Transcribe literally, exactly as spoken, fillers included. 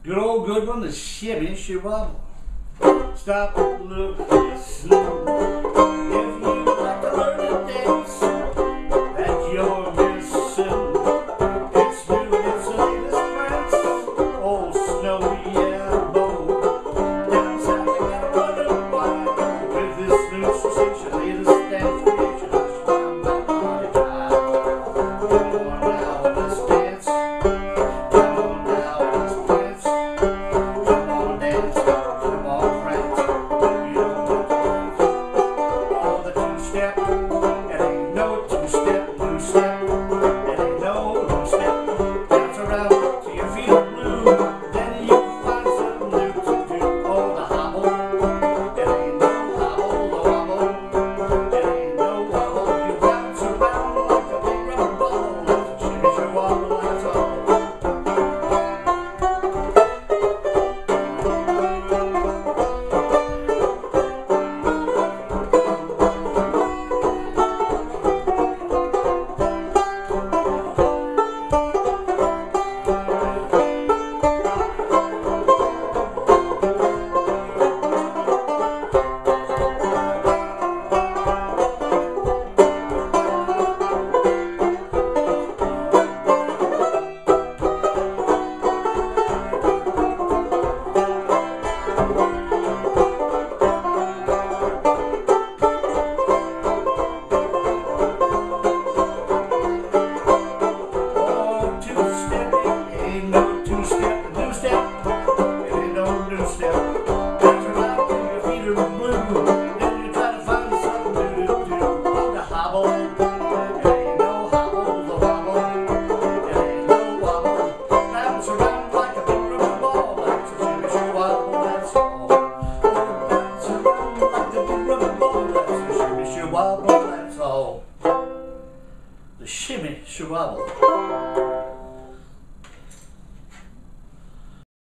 Good old good one, the Shim-Me-Sha-Wabble. Stop, look, listen. If you'd like to learn to dance that you're missing, it's new and it's the latest prince. Old Snowy-Elbow. Down south they got a running wild with this new sensation, latest dance creation. Hush, round, round, party time. Come on now, let's dance. Come on now, let's dance. Come on, dance. Come on, friends. You don't want to leave. Oh, the two-step. It ain't no two-step, new step. It ain't no new step. Dance around till you feel blue. Then you find something new to do. Oh, the hobble. It ain't no hobble, the wobble. It ain't no wobble. You bounce around like a big rubber ball. That's a shimmy-sha-wobble, that's all. The Shimmy-Sha-Wabble.